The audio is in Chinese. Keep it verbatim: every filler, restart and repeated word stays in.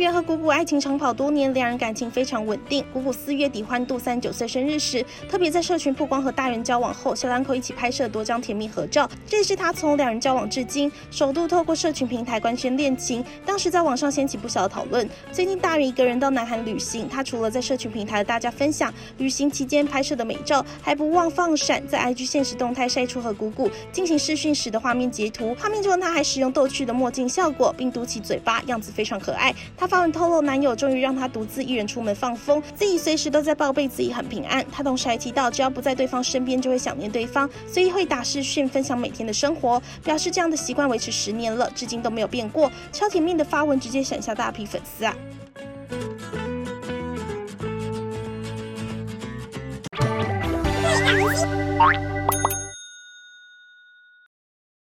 元和谷谷爱情长跑多年，两人感情非常稳定。谷谷四月底欢度三十九岁生日时，特别在社群曝光和大人交往后，小两口一起拍摄多张甜蜜合照。这也是他从两人交往至今，首度透过社群平台官宣恋情。当时在网上掀起不小的讨论。最近大人一个人到南韩旅行，他除了在社群平台和大家分享旅行期间拍摄的美照，还不忘放闪，在 I G 限时动态晒出和谷谷进行视讯时的画面截图。画面中他还使用逗趣的墨镜效果，并嘟起嘴巴，样子非常可爱。他发文透露，男友终于让他独自一人出门放风，自己随时都在报备自己很平安。他同时还提到，只要不在对方身边，就会想念对方，所以会打视讯分享每天的生活，表示这样的习惯维持十年了，至今都没有变过。超甜蜜的发文直接闪下大批粉丝啊！